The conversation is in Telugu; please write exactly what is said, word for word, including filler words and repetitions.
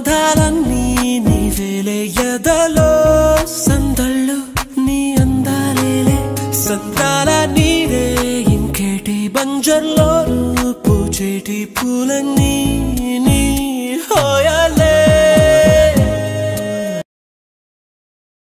బంధాలన్నీ నీవేలే ఎదలో సందళ్ళు నీ అందాలేలే సంతాల నీరే ఇంకేటి బంజర్లో పూచేటి పూలన్నీ నీ హోయా